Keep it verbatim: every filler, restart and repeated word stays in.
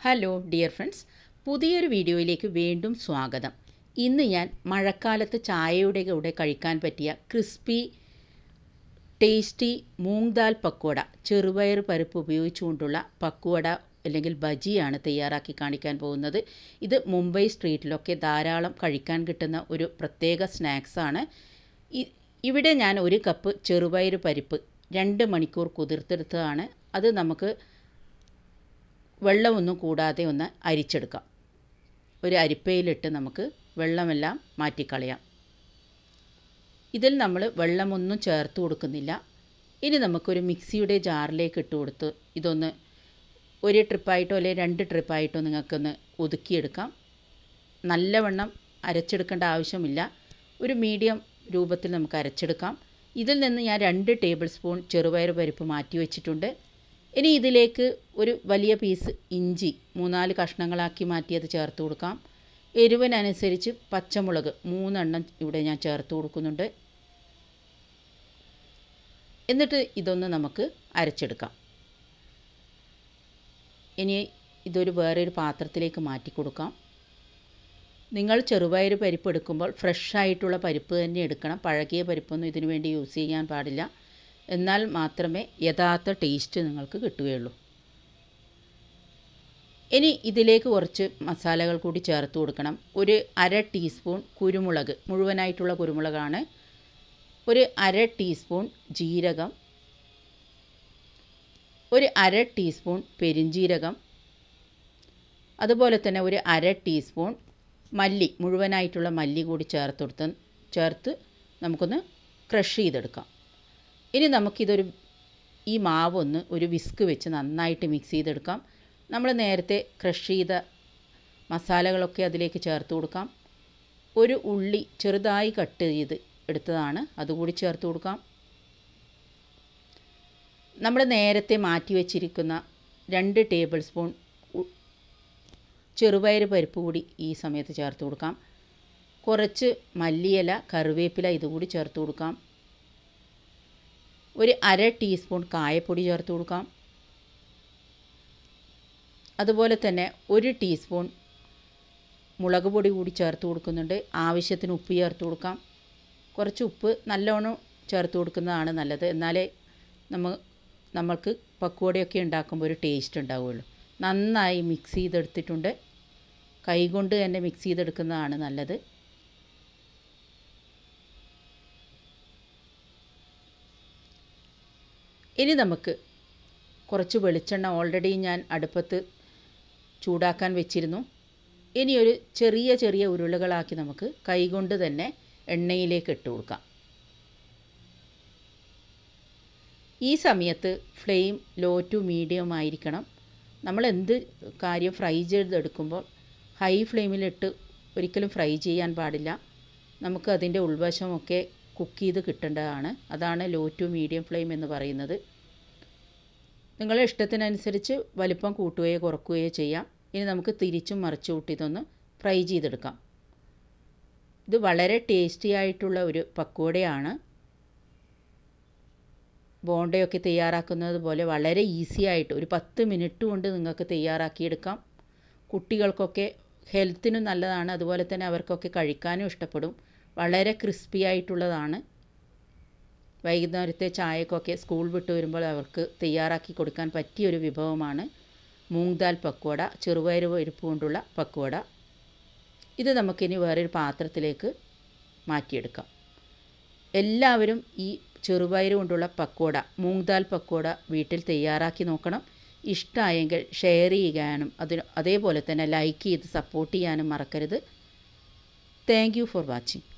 Hello dear friends, പുതിയൊരു വീഡിയോയിലേക്ക് വീണ്ടും സ്വാഗതം. ഇന്ന് ഞാൻ മഴക്കാലത്ത് ചായയുടെ കൂടെ കഴിക്കാൻ പറ്റിയ ക്രിസ്പി ടേസ്റ്റി മൂങ് ദാൽ പക്കോട, ചെറുപയർ പരിപ്പ് ഉപയോഗിച്ചുകൊണ്ടുള്ള പക്കോട അല്ലെങ്കിൽ ബജിയാണ് തയ്യാറാക്കി കാണിക്കാൻ പോകുന്നത്. ഇത് മുംബൈ സ്ട്രീറ്റിലൊക്കെ ധാരാളം കഴിക്കാൻ കിട്ടുന്ന ഒരു പ്രത്യേക സ്നാക്സാണ്. ഇവിടെ ഞാൻ ഒരു കപ്പ് ചെറുപയർ പരിപ്പ് രണ്ട് മണിക്കൂർ കുതിർത്തെടുത്തതാണ്. അത് നമുക്ക് വെള്ളമൊന്നും കൂടാതെ ഒന്ന് അരിച്ചെടുക്കാം. ഒരു അരിപ്പയിലിട്ട് നമുക്ക് വെള്ളമെല്ലാം മാറ്റിക്കളയാം. ഇതിൽ നമ്മൾ വെള്ളമൊന്നും ചേർത്ത് കൊടുക്കുന്നില്ല. ഇനി നമുക്കൊരു മിക്സിയുടെ ജാറിലേക്ക് ഇട്ട് കൊടുത്ത് ഇതൊന്ന് ഒരു ട്രിപ്പായിട്ടോ അല്ലെങ്കിൽ രണ്ട് ട്രിപ്പായിട്ടോ നിങ്ങൾക്കൊന്ന് ഒതുക്കിയെടുക്കാം. നല്ലവണ്ണം അരച്ചെടുക്കേണ്ട ആവശ്യമില്ല. ഒരു മീഡിയം രൂപത്തിൽ നമുക്ക് അരച്ചെടുക്കാം. ഇതിൽ നിന്ന് ഞാൻ രണ്ട് ടേബിൾ സ്പൂൺ ചെറുപയർ പരിപ്പ് മാറ്റി വെച്ചിട്ടുണ്ട്. ഇനി ഇതിലേക്ക് ഒരു വലിയ പീസ് ഇഞ്ചി മൂന്നാല് കഷ്ണങ്ങളാക്കി മാറ്റിയത് ചേർത്ത് കൊടുക്കാം. എരിവിനനുസരിച്ച് പച്ചമുളക് മൂന്നെണ്ണം ഇവിടെ ഞാൻ ചേർത്ത് കൊടുക്കുന്നുണ്ട്. എന്നിട്ട് ഇതൊന്ന് നമുക്ക് അരച്ചെടുക്കാം. ഇനി ഇതൊരു വേറൊരു പാത്രത്തിലേക്ക് മാറ്റി കൊടുക്കാം. നിങ്ങൾ ചെറുപയർ പരിപ്പ് എടുക്കുമ്പോൾ ഫ്രഷ് ആയിട്ടുള്ള പരിപ്പ് തന്നെ എടുക്കണം. പഴകിയ പരിപ്പൊന്നും ഇതിനു വേണ്ടി യൂസ് ചെയ്യാൻ പാടില്ല. എന്നാൽ മാത്രമേ യഥാർത്ഥ ടേസ്റ്റ് നിങ്ങൾക്ക് കിട്ടുകയുള്ളൂ. ഇനി ഇതിലേക്ക് കുറച്ച് മസാലകൾ കൂടി ചേർത്ത് കൊടുക്കണം. ഒരു അര ടീസ്പൂൺ കുരുമുളക്, മുഴുവനായിട്ടുള്ള കുരുമുളകാണ്. ഒരു അര ടീസ്പൂൺ ജീരകം, ഒരു അര ടീസ്പൂൺ പെരിഞ്ജീരകം, അതുപോലെ തന്നെ ഒരു അര ടീസ്പൂൺ മല്ലി, മുഴുവനായിട്ടുള്ള മല്ലി കൂടി ചേർത്ത് കൊടുത്ത് ചേർത്ത് നമുക്കൊന്ന് ക്രഷ് ചെയ്തെടുക്കാം. ഇനി നമുക്കിതൊരു ഈ മാവൊന്ന് ഒരു വിസ്ക് വെച്ച് നന്നായിട്ട് മിക്സ് ചെയ്തെടുക്കാം. നമ്മൾ നേരത്തെ ക്രഷ് ചെയ്ത മസാലകളൊക്കെ അതിലേക്ക് ചേർത്ത് കൊടുക്കാം. ഒരു ഉള്ളി ചെറുതായി കട്ട് ചെയ്ത് എടുത്തതാണ്, അതുകൂടി ചേർത്ത് കൊടുക്കാം. നമ്മൾ നേരത്തെ മാറ്റി വെച്ചിരിക്കുന്ന രണ്ട് ടേബിൾ സ്പൂൺ ചെറുപയർ പരിപ്പ് കൂടി ഈ സമയത്ത് ചേർത്ത് കൊടുക്കാം. കുറച്ച് മല്ലിയില, കറിവേപ്പില ഇതുകൂടി ചേർത്ത് കൊടുക്കാം. ഒരു അര ടീസ്പൂൺ കായപ്പൊടി ചേർത്ത് കൊടുക്കാം. അതുപോലെ തന്നെ ഒരു ടീസ്പൂൺ മുളക് പൊടി കൂടി ചേർത്ത് കൊടുക്കുന്നുണ്ട്. ആവശ്യത്തിന് ഉപ്പ് ചേർത്ത് കൊടുക്കാം. കുറച്ച് ഉപ്പ് നല്ലോണം ചേർത്ത് കൊടുക്കുന്നതാണ് നല്ലത്. എന്നാലേ നമ്മൾ നമ്മൾക്ക് പക്കോടയൊക്കെ ഉണ്ടാക്കുമ്പോൾ ഒരു ടേസ്റ്റ് ഉണ്ടാവുകയുള്ളൂ. നന്നായി മിക്സ് ചെയ്തെടുത്തിട്ടുണ്ട്. കൈകൊണ്ട് തന്നെ മിക്സ് ചെയ്തെടുക്കുന്നതാണ് നല്ലത്. ഇനി നമുക്ക് കുറച്ച് വെളിച്ചെണ്ണ ഓൾറെഡി ഞാൻ അടുപ്പത്ത് ചൂടാക്കാൻ വെച്ചിരുന്നു. ഇനി ഒരു ചെറിയ ചെറിയ ഉരുളകളാക്കി നമുക്ക് കൈകൊണ്ട് തന്നെ എണ്ണയിലേക്ക് ഇട്ട് കൊടുക്കാം. ഈ സമയത്ത് ഫ്ലെയിം ലോ ടു മീഡിയം ആയിരിക്കണം. നമ്മൾ എന്ത് കാര്യം ഫ്രൈ ചെയ്തെടുക്കുമ്പോൾ ഹൈ ഫ്ലെയിമിലിട്ട് ഒരിക്കലും ഫ്രൈ ചെയ്യാൻ പാടില്ല. നമുക്ക് അതിൻ്റെ ഉൾവശമൊക്കെ കുക്ക് ചെയ്ത് കിട്ടേണ്ടതാണ്. അതാണ് ലോ ടു മീഡിയം ഫ്ലെയിം എന്ന് പറയുന്നത്. നിങ്ങളുടെ ഇഷ്ടത്തിനനുസരിച്ച് വലിപ്പം കൂട്ടുകയോ കുറയ്ക്കുകയോ ചെയ്യാം. ഇനി നമുക്ക് തിരിച്ചും മറിച്ചു കൂട്ടി ഇതൊന്ന് ഫ്രൈ ചെയ്തെടുക്കാം. ഇത് വളരെ ടേസ്റ്റി ആയിട്ടുള്ള ഒരു പക്കോടയാണ്. ബോണ്ടയൊക്കെ തയ്യാറാക്കുന്നത് പോലെ വളരെ ഈസി ആയിട്ട് ഒരു പത്ത് മിനിറ്റ് കൊണ്ട് നിങ്ങൾക്ക് തയ്യാറാക്കിയെടുക്കാം. കുട്ടികൾക്കൊക്കെ ഹെൽത്തിനും നല്ലതാണ്. അതുപോലെ തന്നെ അവർക്കൊക്കെ കഴിക്കാനും ഇഷ്ടപ്പെടും. വളരെ ക്രിസ്പി ആയിട്ടുള്ളതാണ്. വൈകുന്നേരത്തെ ചായക്കൊക്കെ സ്കൂൾ വിട്ട് വരുമ്പോൾ അവർക്ക് തയ്യാറാക്കി കൊടുക്കാൻ പറ്റിയൊരു വിഭവമാണ് മൂങ് ദാൽ പക്കോട, ചെറുപയർ പരിപ്പ് കൊണ്ടുള്ള പക്കോട. ഇത് നമുക്കിനി വേറൊരു പാത്രത്തിലേക്ക് മാറ്റിയെടുക്കാം. എല്ലാവരും ഈ ചെറുപയർ കൊണ്ടുള്ള പക്കോട, മൂങ് ദാൽ പക്കോട വീട്ടിൽ തയ്യാറാക്കി നോക്കണം. ഇഷ്ടമായെങ്കിൽ ഷെയർ ചെയ്യാനും അതിന് അതേപോലെ തന്നെ ലൈക്ക് ചെയ്ത് സപ്പോർട്ട് ചെയ്യാനും മറക്കരുത്. Thank you for watching.